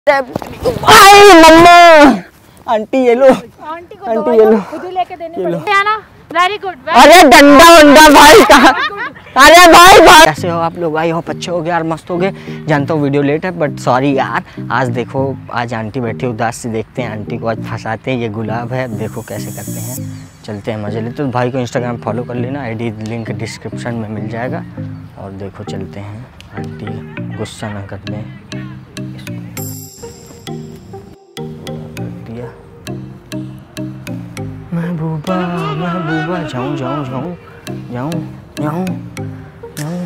मम्मा aunty ये लो, aunty ये लो, खुद ही लेके देनी पड़ेगी ना। Very good. अरे डंडा वंडा भाई कहाँ? अरे भाई कैसे हो आप लोग? आई होप अच्छे हो गए यार, मस्त हो गए। जानता हूँ वीडियो लेट है बट सॉरी यार। आज देखो आज आंटी बैठी उदास से, देखते हैं आंटी को आज फंसाते हैं। ये गुलाब है, देखो कैसे करते हैं। चलते हैं मजे लेते। तो भाई को इंस्टाग्राम फॉलो कर लेना, आईडी लिंक डिस्क्रिप्शन में मिल जाएगा। और देखो चलते हैं, आंटी गुस्सा ना कर दें। महबूबा महबूबा जाऊँ जाऊँ जाऊँ जाऊँ जाऊँ जाऊँ।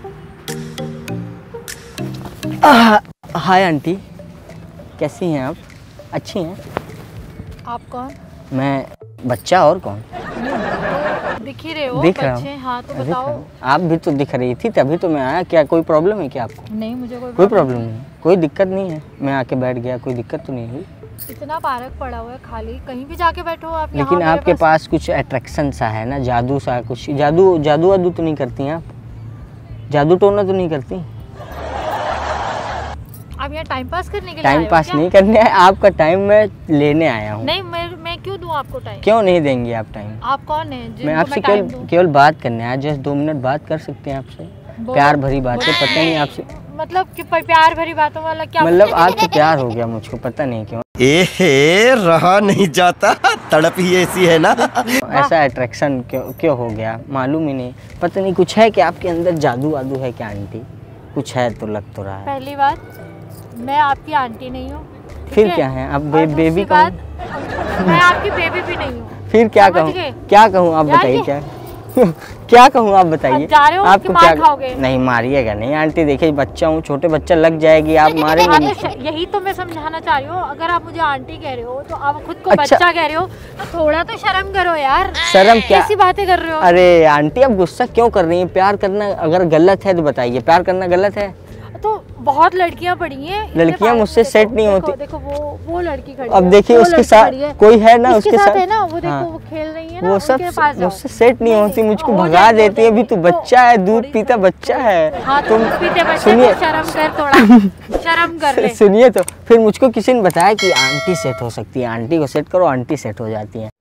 हाय आंटी, कैसी हैं आप? अच्छी हैं? आप कौन? मैं बच्चा, और कौन? दिख ही रहे हो। दिख रहा हूँ। हाँ तो बताओ। आप भी तो दिख रही थी, तभी तो मैं आया। क्या कोई प्रॉब्लम है क्या आपको? नहीं, मुझे कोई प्रॉब्लम नहीं, कोई दिक्कत नहीं है। मैं आके बैठ गया, कोई दिक्कत तो नहीं हुई। इतना पार्क पड़ा हुआ है खाली, कहीं भी जाके बैठो आप। लेकिन आपके पास कुछ अट्रैक्शन सा है ना, जादू सा कुछ। जादू वादू तो नहीं करती हैं आप? जादू टोना तो नहीं करती? आप यहाँ टाइम पास करने के लिए टाइम पास नहीं करने आए, आपका टाइम मैं लेने आया हूँ। नहीं, मैं क्यों दूँ आपको टाइम? क्यों नहीं देंगे आप टाइम? आप कौन है? मैं आपसे केवल बात करने आया। जस्ट 2 मिनट बात कर सकते हैं आपसे? प्यार भरी बातें, पता नहीं आपसे मतलब कि प्यार भरी बातों वाला क्या मतलब? आपसे प्यार हो गया मुझको, पता नहीं क्यों। रहा नहीं जाता, तड़प ही ऐसी है ना। ऐसा अट्रैक्शन क्यों हो गया मालूम ही नहीं। पता नहीं कुछ है कि आपके अंदर जादू वादू है क्या आंटी? कुछ है तो लग तो रहा है। पहली बात, मैं आपकी आंटी नहीं हूँ। फिर क्या है? आप बेबी कहूँ? मैं आपकी बेबी भी नहीं हूँ। फिर क्या कहूँ? क्या कहूँ आप बताइए? क्या क्या कहूँ आप बताइए? आपको क्या खाओगे? नहीं मारिएगा नहीं आंटी, देखिए बच्चा हूँ, छोटे बच्चा लग जाएगी, आप मारेंगे नहीं। यही तो मैं समझाना चाह रही हूँ। अगर आप मुझे आंटी कह रहे हो तो आप खुद को बच्चा कह रहे हो, तो थोड़ा तो शर्म करो यार। शर्म क्या? कैसी बातें कर रहे हो? अरे आंटी आप गुस्सा क्यों कर रही हैं? प्यार करना अगर गलत है तो बताइए, प्यार करना गलत है? तो बहुत लड़कियां पड़ी हैं। लड़कियां मुझसे सेट नहीं होती। देखो वो लड़की खड़ी है। अब देखिए उसके साथ कोई है ना, उसके साथ है ना, वो देखो वो खेल रही है ना, वो सब मुझसे सेट नहीं होती, मुझको भगा देती है। अभी तू बच्चा है, दूध पीता बच्चा है। तुम सुनिए, शर्म कर, थोड़ा शर्म कर। सुनिए तो फिर मुझको किसी ने बताया कि आंटी सेट हो सकती है, आंटी को सेट करो, आंटी सेट हो जाती है।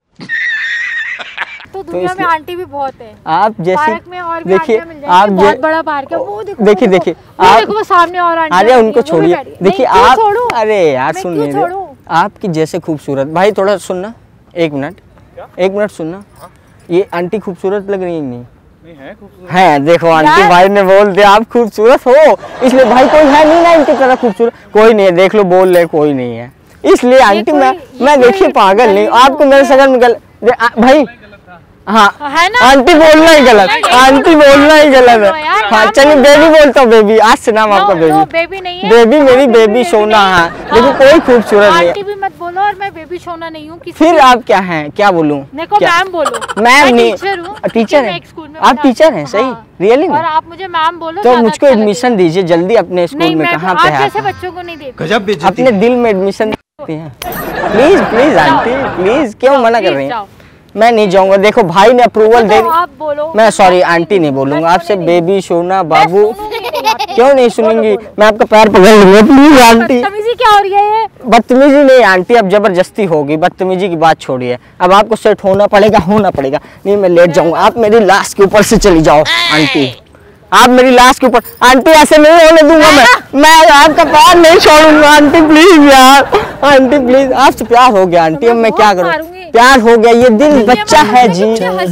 तो दुनिया में आंटी भी बहुत है। आप जैसे पार्क में और भी देखिए, आप बहुत बड़ा पार्क है। वो देखो, देखिए आप देखो वो सामने और आंटी। अरे उनको छोड़िए, देखिए आप। अरे यार सुन लीजिए, आपकी जैसे खूबसूरत भाई, थोड़ा सुनना, 1 मिनट सुनना। ये आंटी खूबसूरत लग रही है? नहीं है। देखो आंटी भाई ने बोल दिया आप खूबसूरत हो, इसलिए भाई कोई है नहीं ना इनकी तरह खूबसूरत, कोई नहीं है। देख लो, बोल रहे कोई नहीं है, इसलिए आंटी मैं देखिए पागल नहीं। आपको मेरे शक्ल में भाई हाँ है ना? आंटी बोलना ही गलत, आंटी बोलना ही गलत है। हाँ चलिए बेबी बोलता हूँ, बेबी। आज से नाम आपका बेबी नहीं है। बेबी मेरी बेबी सोना है, लेकिन कोई खूबसूरत नहीं। आंटी भी मत बोलो, और मैं बेबी सोना नहीं हूँ। फिर आप क्या हैं? क्या बोलूँ? मैम बोलो। मैम नहीं, टीचर है आप? टीचर हैं? सही रियली में? और आप मुझे मैम बोलो तो मुझको एडमिशन दीजिए जल्दी अपने स्कूल में। कहाँ पे है? जैसे बच्चों को नहीं देते, अपने दिल में एडमिशन देते हैं। प्लीज आंटी प्लीज, क्यों मना कर रही हैं? मैं नहीं जाऊंगा। देखो भाई ने अप्रूवल दे दी। मैं सॉरी आंटी नहीं बोलूंगा आपसे, बेबी सोना बाबू। क्यों नहीं सुनेंगी? मैं आपका पैर पकड़ लूंगा, प्लीज आंटी। बदतमीजी क्या हो रही है? बदतमीजी नहीं आंटी, अब जबरदस्ती होगी। बदतमीजी की बात छोड़िए, अब आपको सेट होना पड़ेगा। नहीं मैं लेट जाऊंगा। आप मेरी लाश के ऊपर से चली जाओ आंटी, आप मेरी लाश के ऊपर। आंटी ऐसे नहीं होने दूंगा मैं आपका पैर नहीं छोड़ूंगा आंटी, प्लीज यार आंटी प्लीज। आपसे प्यार हो गया आंटी, अब मैं क्या करूँ? प्यार हो गया, ये दिल बच्चा है जी।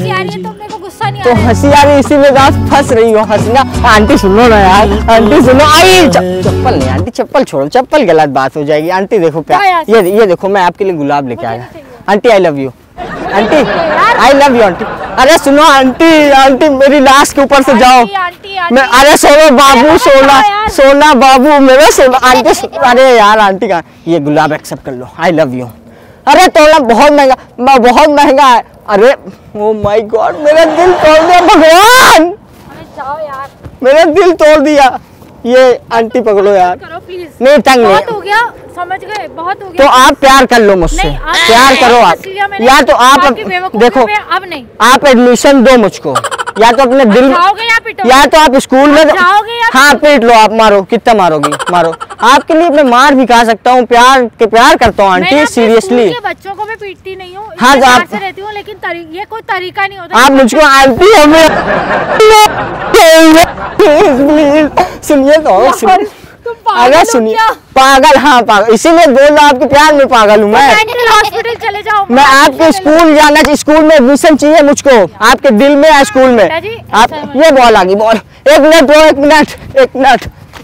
तो हंसी आ रही, इसीलिए आप फंस रही हो हंसना। आंटी सुनो ना यार, आंटी सुनो। आई चप्पल नहीं आंटी, चप्पल छोड़ो, चप्पल गलत बात हो जाएगी। आंटी देखो प्यार, ये देखो मैं आपके लिए गुलाब लेके आया। Aunty I love you, aunty I love you aunty. अरे सुनो आंटी मेरी लाश के ऊपर से जाओ। मैं अरे सोनो बाबू, सोना बाबू मेरा सोना। आंटी अरे यार आंटी का ये गुलाब एक्सेप्ट कर लो, आई लव यू। अरे तोड़ना बहुत महंगा है। अरे ओ माय गॉड, मेरा दिल तोड़ दिया भगवान। अरे जाओ यार, मेरा दिल तोड़ दिया। ये आंटी पकड़ो यार, नहीं तंग नहीं हो गया, समझ गए, बहुत हो गया। तो आप प्यार कर लो मुझसे, प्यार करो आप, या तो आप देखो, अब नहीं आप एडमिशन दो मुझको, या तो अपने दिल, या तो आप स्कूल में, हाँ पीट लो आप, मारो कितना मारोगी मारो। आपके लिए मैं मार भी खा सकता हूँ, प्यार करता हूँ आंटी, सीरियसली। बच्चों को मैं पीटती नहीं हूँ, हाँ तो आप से रहती हूँ, लेकिन ये कोई तरीका नहीं होता। आप मुझको आंटी हमें सुनिए तो, अगर सुनिए पागल, हाँ पागल, इसीलिए बोल रहा हूँ आपके प्यार में पागल हूँ मैं। हॉस्पिटल चले जाओ। मैं आपके स्कूल जाना चाहिए, स्कूल में एडमिशन चाहिए मुझको, आपके दिल में है स्कूल में। आप ये बॉल आ गई, बॉल, एक मिनट, एक मिनट।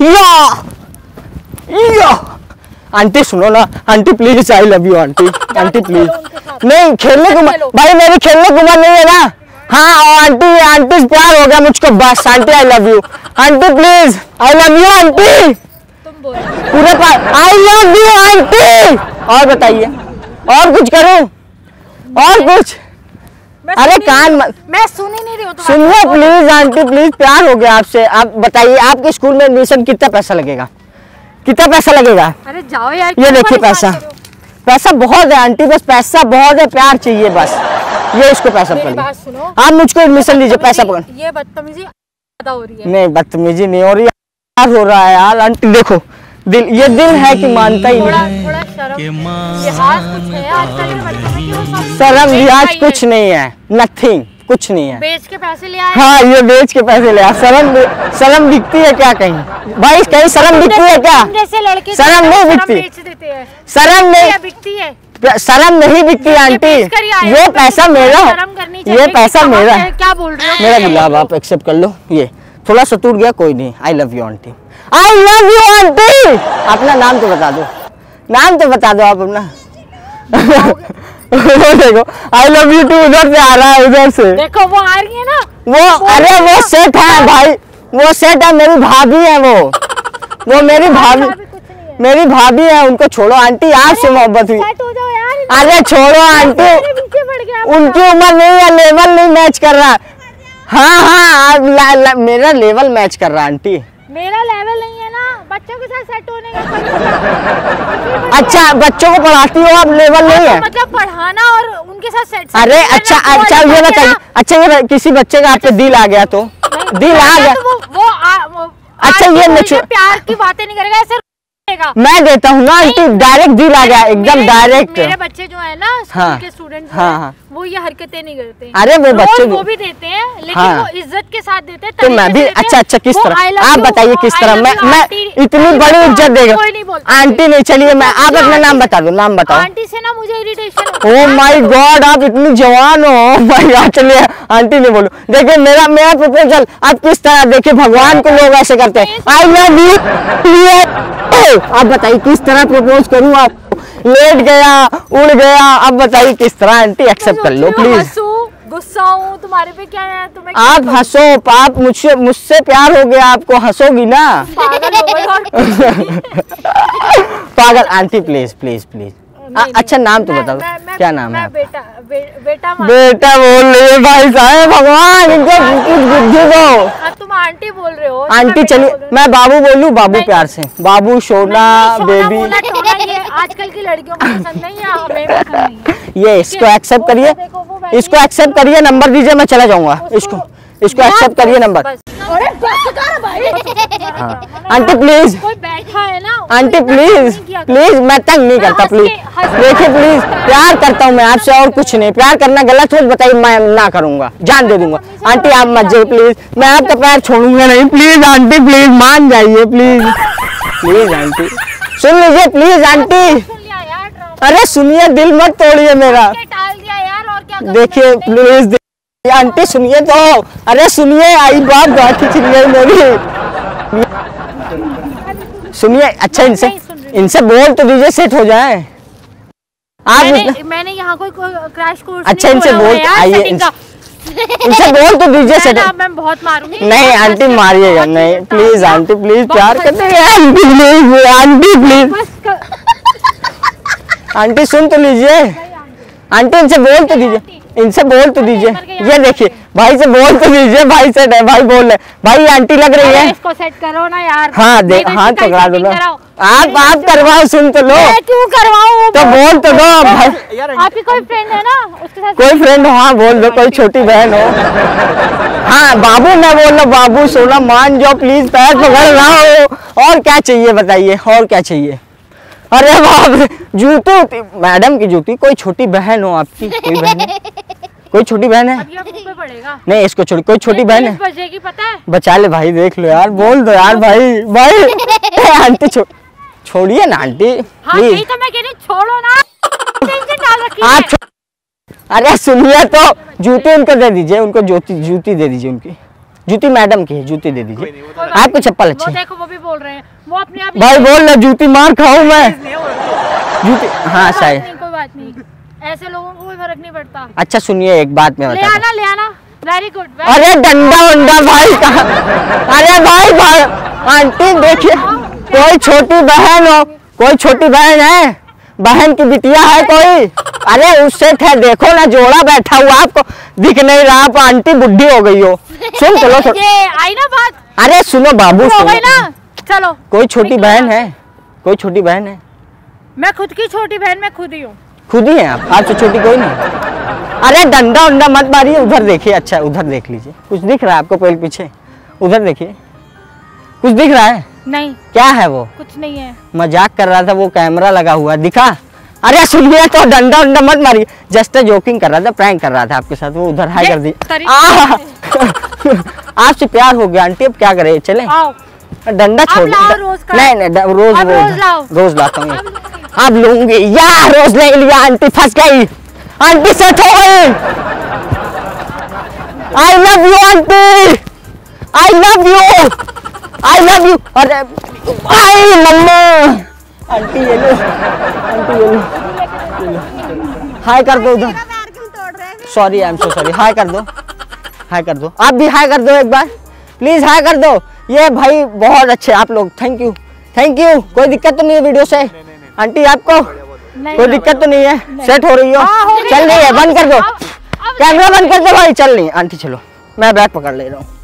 या आंटी सुनो ना, aunty please, I love you aunty, aunty please. नहीं खेलने को भाई, मेरी खेलने को मन नहीं है ना। हाँ आंटी, आंटी से प्यार हो गया मुझको बस। Aunty I love you, aunty please, I love you aunty, पूरे आई लव यू आंटी। और बताइए, और कुछ करूं, और कुछ? अरे कान मैं सुन ही नहीं रही हूँ। सुनिए प्लीज आंटी, प्लीज, प्यार हो गया आपसे। आप बताइए, आपके स्कूल में एडमिशन कितना पैसा लगेगा, कितना पैसा लगेगा? अरे जाओ यार, ये देखिए पैसा, पैसा बहुत है आंटी, बस पैसा बहुत है, प्यार चाहिए बस। ये इसको पैसा पकड़िए, आप मुझको एडमिशन दीजिए, पैसा पकड़। ये बदतमीजी ज्यादा हो रही है। नहीं बदतमीजी नहीं हो रही, प्यार हो रहा है यार आंटी। देखो दिल, ये दिल है कि मानता ही नहीं। थोड़ा शर्म लिहाज कुछ है आजकल के बच्चों में, कि वो सब शर्म लिहाज कुछ नहीं है, नथिंग, कुछ नहीं है। बेच के पैसे ले आए। हाँ ये बेच के पैसे ले आए। शर्म दिखती है क्या कहीं? भाई कहीं शर्म दिखती है क्या? जैसे लड़के शर्म नहीं दिखती, बेच देते हैं। शर्म नहीं बिकती है, शर्म नहीं दिखती आंटी। ये पैसा मेरा, ये पैसा मेरा। क्या बोल रहे हो? मेरा गुलाब, आप एक्सेप्ट कर लो। ये थोड़ा सा टूट गया, कोई नहीं। I love you aunty, I love you aunty. अपना नाम तो बता दो, नाम तो बता दो आप अपना। देखो आई लव यू टू उधर से आ रहा है, उधर से देखो वो आ रही है ना वो। अरे वो सेट है भाई, वो सेट है, मेरी भाभी है वो मेरी भाभी, मेरी भाभी है, उनको छोड़ो आंटी, आपसे मोहब्बत हुई। सेट हो जाओ यार। अरे छोड़ो आंटी, उनकी उम्र नहीं है, लेवल नहीं मैच कर रहा। हाँ मेरा लेवल मैच कर रहा है आंटी। मेरा लेवल नहीं है ना, बच्चों के साथ सेट होने का। अच्छा बच्चों को पढ़ाती हो आप, लेवल नहीं है मतलब पढ़ाना और उनके साथ सेट। अरे अच्छा ये बताइए, अच्छा ये किसी बच्चे का आपके दिल आ गया तो? दिल आ गया वो अच्छा ये प्यार की बातें नहीं करेगा, ऐसे मैं देता हूँ ना आंटी, डायरेक्ट दिल आ गया, एकदम डायरेक्ट। मेरे बच्चे जो है ना स्कूल के स्टूडेंट, वो ये हरकतें नहीं करते। अरे वो बच्चे वो भी देते हैं, लेकिन वो इज्जत के साथ देते हैं। तो मैं भी अच्छा किस तरह, आप बताइए किस तरह मैं इतनी बड़ी इज्जत देगा आंटी? नहीं चलिए मैं, आप अपना नाम बता दो, नाम बताओ। आंटी से ना मुझे इरिटेशन। ओह माय गॉड, आप इतनी जवान हो। माय गॉड, चलिए आंटी नहीं बोलो। देखिए मेरा प्रपोजल आप किस तरह, देखिए भगवान को लोग ऐसे करते हैं। I love you. आप बताइए किस तरह प्रपोज करूं? आप लेट गया, उड़ गया, अब बताइए किस तरह आंटी? एक्सेप्ट कर लो प्लीज। गुस्सा हूँ तुम्हारे पे, क्या है तुम्हें? आप हंसो, आप मुझसे प्यार हो गया, आपको हंसोगी ना। पागल आंटी, प्लीज प्लीज प्लीज। अच्छा नाम तो बताओ, क्या नाम है? बेटा बोल रही है भाई साहब, भगवान इनको कुछ बुद्धि दो। तुम आंटी बोल रहे हो। आंटी चलिए मैं बाबू बोलूं, बाबू प्यार से, बाबू सोना बेबी। आजकल की लड़कियों को पसंद नहीं है, हमें पसंद नहीं है। ये इसको एक्सेप्ट करिए, इसको एक्सेप्ट करिए, नंबर दीजिए, मैं चला जाऊंगा। इसको एक्सेप्ट करिए नंबर। आंटी प्लीज, कोई बैठा है ना आंटी प्लीज प्लीज, मैं तंग नहीं करता प्लीज। देखिए प्लीज, प्यार करता हूँ मैं आपसे और कुछ नहीं। प्यार करना गलत हो बताइए, मैं ना करूंगा, जान दे दूंगा। आंटी आप मत जाइए प्लीज, मैं आपका पैर छोड़ूंगा नहीं। प्लीज आंटी प्लीज, मान जाइए प्लीज प्लीज आंटी, सुन लीजिए प्लीज आंटी। अरे सुनिए, दिल मत तोड़िए मेरा। देखिए प्लीज आंटी सुनिए तो, अरे सुनिए, आई बात गाठी छिड़ गई मेरी। सुनिए अच्छा, इनसे बोल तो दीजिए, सेट हो जाए। आप मैंने यहाँ कोई क्रैश कोर्स अच्छा इनसे बोल, आइए इनसे बोल तो दीजिए, सेट। मैं बहुत मारूंगी। नहीं आंटी मारिएगा नहीं, प्लीज आंटी प्लीज, प्यार करते हैं aunty please, aunty please. Aunty सुन तो लीजिए, आंटी इनसे बोल तो दीजिए। इनसे बोल तो दीजिए, ये देखिए भाई से बोल तो दीजिए, भाई से भाई बोल रहे, भाई आंटी लग रही है। इसको सेट करो ना यार। हाँ दे, हाँ तो करा दो, आप करवाओ, सुन तो लो। क्यों करवाऊं? तो बोल तो दो भाई। आपकी कोई फ्रेंड है ना, उसके साथ कोई फ्रेंड हो, हाँ बोल दो, कोई छोटी बहन हो। हाँ बाबू, मैं बोल रहा बाबू सोना मान जाओ प्लीज, पैर पकड़ रहा हो। और क्या चाहिए बताइए, और क्या चाहिए? अरे बाप, जूती, मैडम की जूती। कोई छोटी बहन हो आपकी? कोई बहन है? कोई छोटी बहन है? पड़ेगा नहीं इसको छोड़ी, कोई छोटी बहन है? बचेगी पता है? बचा ले भाई, देख लो यार, बोल दो यार भाई। आंटी छोड़िए ना आंटी। हाँ यही तो मैं कह रही, छोड़ो ना, टेंशन डाल रखी है। अरे सुनिए तो, जूती उनको दे दीजिए, उनको जूती दे दीजिए, उनकी जूती मैडम की है, जूती दे दीजिए। आपको चप्पल अच्छी? देखो वो भी बोल रहे हैं, वो अपने आप भाई बोल रहे जूती मार खाऊं मैं जूती। हाँ शायद कोई बात नहीं, ऐसे लोगों को कोई फर्क नहीं पड़ता। अच्छा सुनिए एक बात मैं बता दूं। ले आना वेरी गुड। अरे डंडा वंडा भाई कहाँ? अरे भाई आंटी देखिए, कोई छोटी बहन हो, कोई छोटी बहन है, बहन की बिटिया है कोई? अरे उससे थे, देखो ना जोड़ा बैठा हुआ, आपको दिख नहीं रहा? आप आंटी बुढ़ी हो गई हो। सुन चलो ये आई ना बात। अरे सुनो बाबू, हो गई ना, चलो। कोई छोटी बहन है? कोई छोटी बहन है? मैं खुद की छोटी बहन, मैं खुद ही हूँ। खुद ही है आप? आपसे छोटी कोई नहीं? अरे डंडा उंडा मत मारिए, उधर देखिए। अच्छा उधर देख लीजिए, कुछ दिख रहा है आपको पेड़ पीछे? उधर देखिए, कुछ दिख रहा है? नहीं। क्या है वो? कुछ नहीं है। मजाक कर रहा था, वो कैमरा लगा हुआ दिखा? अरे सुनिए तो, डंडा उंडा मत मारिए, जस्ट जोकिंग कर रहा था, प्रैंक कर रहा था आपके साथ। वो उधर हाई कर दी। आपसे प्यार हो गया आंटी, अब क्या करे, चले? डंडा छोड़, नहीं रोज लाता हूँ। अब लूंगी यार, रोज ले लिया, आंटी फंस गई, आंटी सेट हो गई। I love you aunty, I love you, I love you. अरे आई मम्मा, आंटी ये लो, आंटी ये लो, हाय कर दो उधर। Sorry I am so sorry, hi कर दो, हाय कर दो, आप भी हाय कर दो एक बार प्लीज, हाय कर दो। ये भाई बहुत अच्छे आप लोग, थैंक यू थैंक यू। कोई दिक्कत तो नहीं है वीडियो से आंटी आपको? कोई दिक्कत तो नहीं है? सेट हो रही हो? चल रही है, बंद कर दो कैमरा, बंद कर दो भाई। चल नहीं आंटी, चलो मैं बैग पकड़ ले रहा हूँ।